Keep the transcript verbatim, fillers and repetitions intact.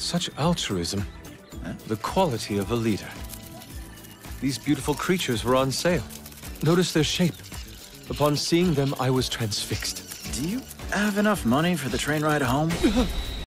Such altruism. The quality of a leader. These beautiful creatures were on sale. Notice their shape. Upon seeing them, I was transfixed. Do you have enough money for the train ride home?